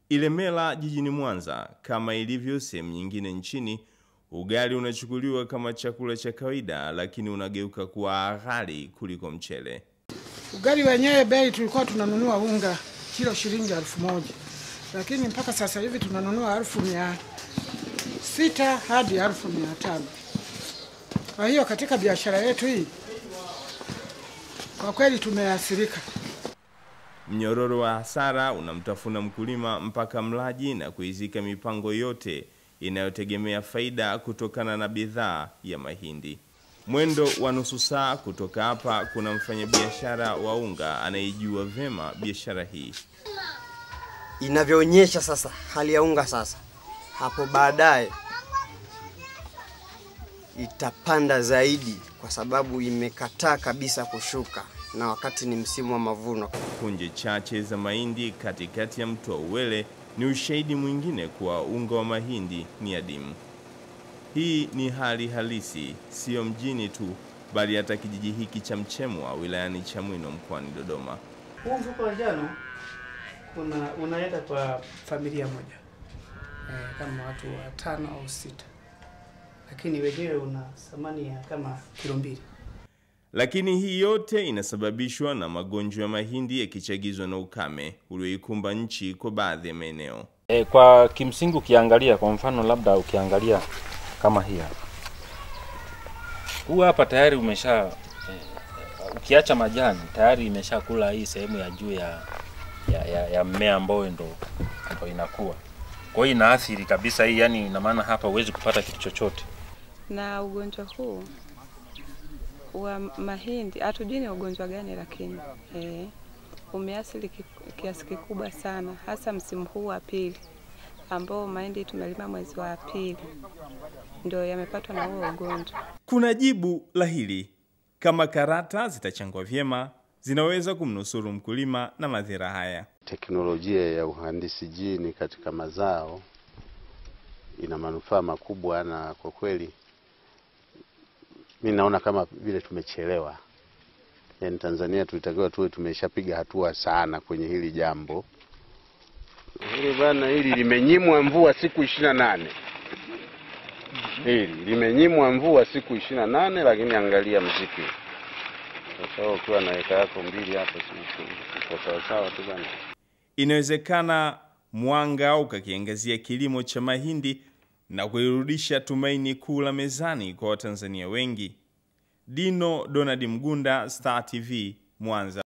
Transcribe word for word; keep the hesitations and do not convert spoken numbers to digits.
Ilemela jijini Mwanza, kama ilivyo sehemu nyingine nchini, ugali unachukuliwa kama chakula cha kawaida, lakini unageuka kuwa ghali kuliko mchele. Ugali wenyewe bei tulikuwa tunanunua unga kilo shilingi elfu moja. Lakini mpaka sasa hivi tunanunua elfu mia sita hadi elfu mia tano. Kwa hiyo katika biashara yetu hii kwa kweli tumeathirika. Mnyororo wa hasara unamtafuna mkulima mpaka mlaji na kuizika mipango yote inayotegemea faida kutokana na bidhaa ya mahindi. Mwendo wa nusu saa kutoka hapa kuna mfanyabiashara wa unga anayejua vema biashara hii. Inavyoonyesha sasa hali ya unga sasa, hapo baadaye itapanda zaidi kwa sababu imekataa kabisa kushuka, na wakati ni msimu wa mavuno. Punje chache za mahindi katikati ya mto Uwele ni ushahidi mwingine kuwa unga wa mahindi ni adimu. Hii ni hali halisi, sio mjini tu, bali hata kijiji hiki cha Mchemwa wilayani Chamwino mkoani Dodoma. Huu mfuko wa njano una unaenda kwa familia moja, e, kama watu watano au sita, lakini wenyewe una thamani ya kama kilo mbili. Lakini hii yote inasababishwa na magonjwa ya mahindi yakichagizwa na ukame ulioikumba nchi kwa baadhi ya maeneo. E, kwa kimsingi ukiangalia, kwa mfano labda ukiangalia kama hii hapa, huu hapa tayari umesha e, ukiacha majani tayari imeshakula hii sehemu ya juu ya ya, ya, ya mmea ambao ndo ndo inakuwa. Kwa hiyo inaathiri kabisa hii, yani ina maana hapa huwezi kupata kitu chochote. Na ugonjwa huu wa mahindi hatujui ni ugonjwa gani, lakini eh umeathiri kiasi kikubwa sana, hasa msimu huu wa pili ambao mahindi tumelima mwezi wa pili ndio yamepatwa na huo ugonjwa. Kuna jibu la hili. Kama karata zitachangwa vyema, zinaweza kumnusuru mkulima na madhara haya. Teknolojia ya uhandisi jini katika mazao ina manufaa makubwa, na kwa kweli mimi naona kama vile tumechelewa. Yaani Tanzania tulitakiwa tuwe tumeshapiga hatua sana kwenye hili jambo. Hili bana, hili limenyimwa mvua siku ishirini na nane. Hili limenyimwa mvua siku ishirini na nane, lakini angalia mziki. Sasa ukiwa na eka yako mbili hapo sio sawa sawa tu bana. Inawezekana mwanga ukakiangazia kilimo cha mahindi na kuirudisha tumaini kula mezani kwa Watanzania wengi. Dino Donald Mgunda, Star T V, Mwanza.